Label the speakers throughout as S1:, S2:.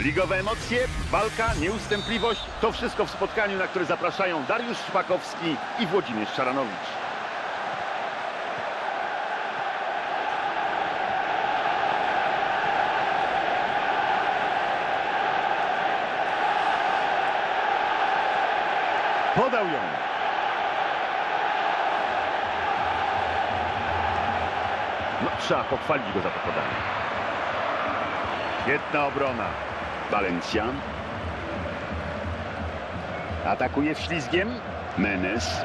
S1: Ligowe emocje, walka, nieustępliwość – to wszystko w spotkaniu, na które zapraszają Dariusz Szpakowski i Włodzimierz Szaranowicz. Podał ją. No, trzeba pochwalić go za to podanie. Świetna obrona. Valencia. Atakuje wślizgiem. Menes.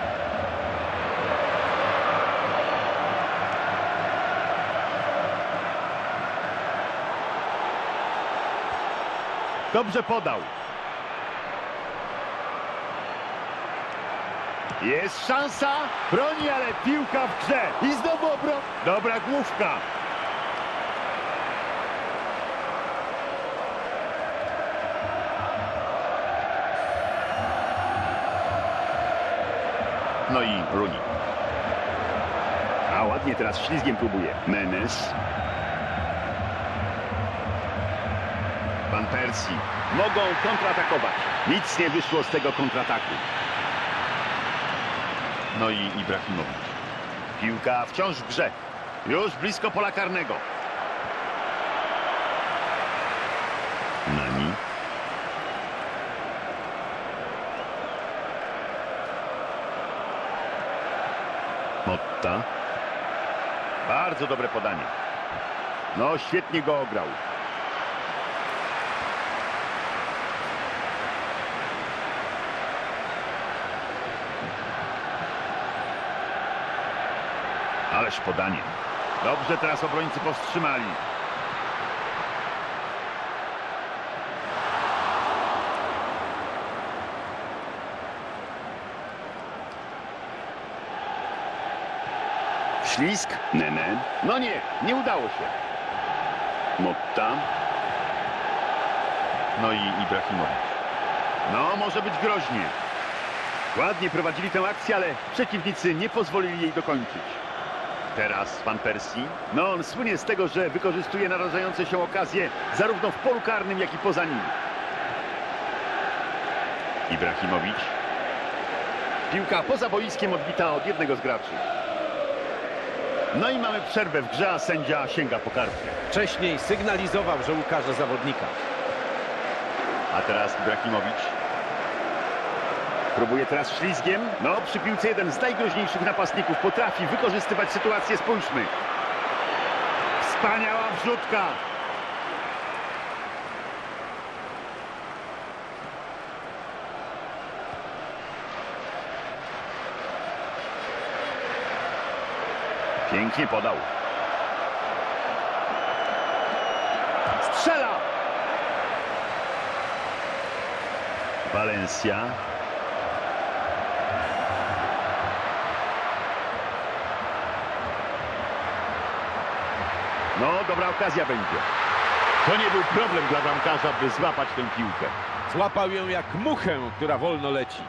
S1: Dobrze podał. Jest szansa. Broni, ale piłka w grze. I znowu obrona. Dobra główka. No i Rooney. A ładnie teraz ślizgiem próbuje. Menes. Van Persie. Mogą kontratakować. Nic nie wyszło z tego kontrataku. No i Ibrahimowicz. Piłka wciąż w grze. Już blisko pola karnego. Nani. Motta. Bardzo dobre podanie. No, świetnie go ograł. Ależ podanie. Dobrze teraz obrońcy powstrzymali. Ślizg. Nene. No nie udało się. Motta. No i Ibrahimowicz. No, może być groźnie. Ładnie prowadzili tę akcję, ale przeciwnicy nie pozwolili jej dokończyć. Teraz Van Persie. No, on słynie z tego, że wykorzystuje narażające się okazje zarówno w polu karnym, jak i poza nim. Ibrahimowicz. Piłka poza boiskiem odbita od jednego z graczy. No i mamy przerwę w grze, a sędzia sięga po kartkę.
S2: Wcześniej sygnalizował, że ukaże zawodnika.
S1: A teraz Ibrahimowicz. Próbuje teraz ślizgiem. No, przy piłce jeden z najgroźniejszych napastników potrafi wykorzystywać sytuację. Spójrzmy. Wspaniała wrzutka. Pięknie podał. Strzela. Valencia. No, dobra okazja będzie. To nie był problem dla bramkarza, by złapać tę piłkę.
S2: Złapał ją jak muchę, która wolno leci.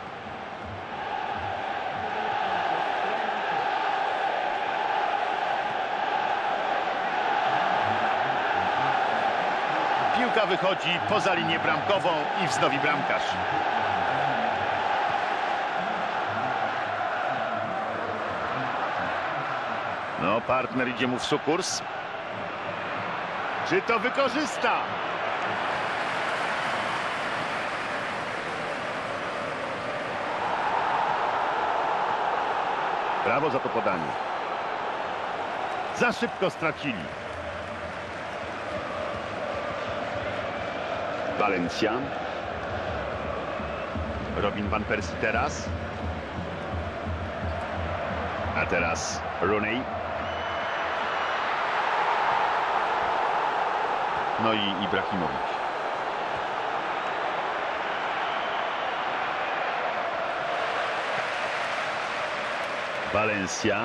S1: Piłka wychodzi poza linię bramkową i wznowi bramkarz. No, partner idzie mu w sukurs. Czy to wykorzysta? Brawo za to podanie. Za szybko stracili. Valencia. Robin Van Persie teraz. A teraz Rooney. No i Ibrahimowicz. Valencia.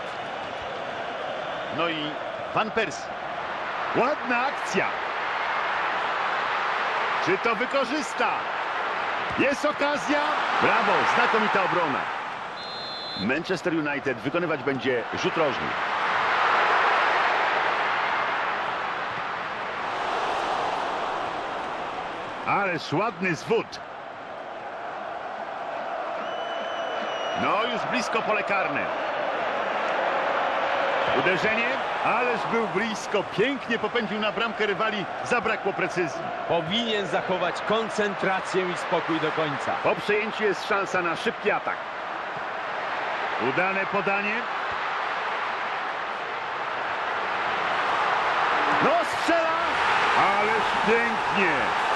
S1: No i Van Persie. Ładna akcja. Czy to wykorzysta? Jest okazja. Brawo, znakomita obrona. Manchester United wykonywać będzie rzut rożny. Ależ ładny zwód. No, już blisko pole karne. Uderzenie, ależ był blisko. Pięknie popędził na bramkę rywali. Zabrakło precyzji.
S2: Powinien zachować koncentrację i spokój do końca.
S1: Po przejęciu jest szansa na szybki atak. Udane podanie. No, strzela! Ależ pięknie!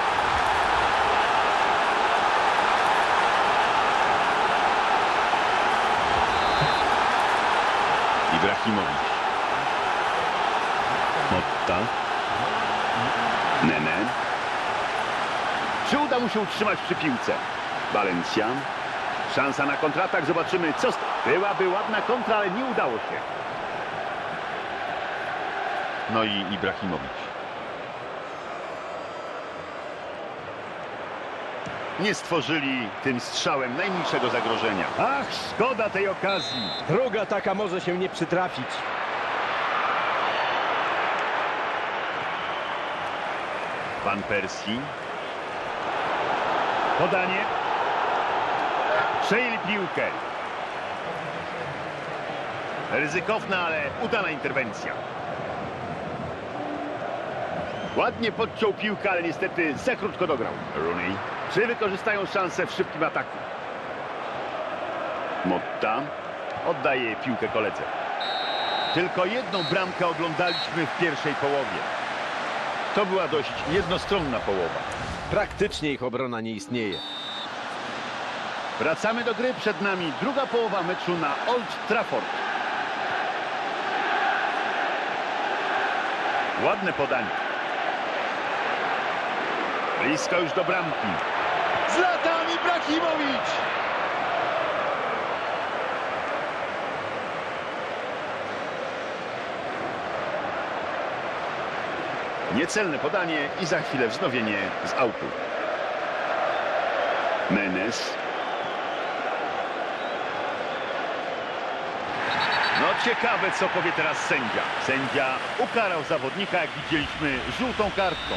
S1: Ibrahimowicz. Motta. Nene. Czy uda mu się utrzymać przy piłce? Valencia. Szansa na kontratak. Zobaczymy, co... Byłaby ładna kontra, ale nie udało się. No i Ibrahimowicz. Nie stworzyli tym strzałem najmniejszego zagrożenia. Ach, szkoda tej okazji.
S2: Druga taka może się nie przytrafić.
S1: Van Persie. Podanie. Przejęli piłkę. Ryzykowna, ale udana interwencja. Ładnie podciął piłkę, ale niestety za krótko dograł. Rooney. Czy wykorzystają szansę w szybkim ataku? Motta oddaje piłkę koledze. Tylko jedną bramkę oglądaliśmy w pierwszej połowie. To była dość jednostronna połowa.
S2: Praktycznie ich obrona nie istnieje.
S1: Wracamy do gry. Przed nami druga połowa meczu na Old Trafford. Ładne podanie. Blisko już do bramki. Zlatan Ibrahimowicz! Niecelne podanie i za chwilę wznowienie z autu. Menes. No ciekawe, co powie teraz sędzia. Sędzia ukarał zawodnika, jak widzieliśmy, żółtą kartką.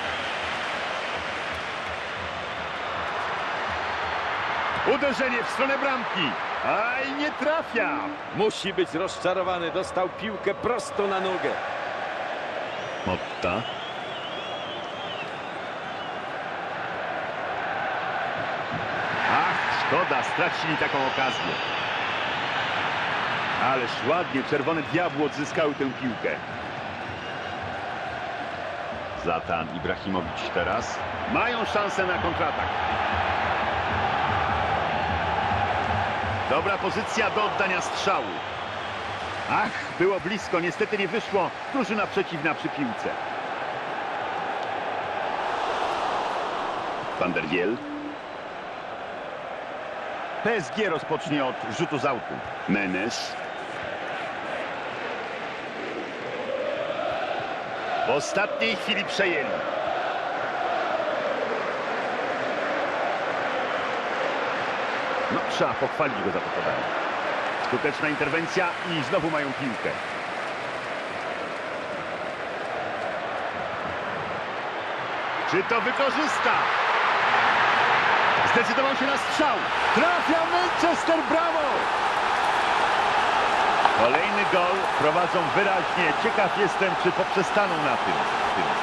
S1: Uderzenie w stronę bramki. Aj, nie trafia.
S2: Musi być rozczarowany. Dostał piłkę prosto na nogę.
S1: Motta. Ach, szkoda, stracili taką okazję. Ależ ładnie, czerwone diabły odzyskały tę piłkę. Zlatan Ibrahimowicz teraz. Mają szansę na kontratak. Dobra pozycja do oddania strzału. Ach, było blisko, niestety nie wyszło. Drużyna przeciwna przy piłce. Van der Wiel. PSG rozpocznie od rzutu z autu. Menes. W ostatniej chwili przejęli. No, trzeba pochwalić go za to podanie. Skuteczna interwencja i znowu mają piłkę. Czy to wykorzysta? Zdecydował się na strzał. Trafia Manchester, brawo! Kolejny gol, prowadzą wyraźnie. Ciekaw jestem, czy poprzestaną na tym.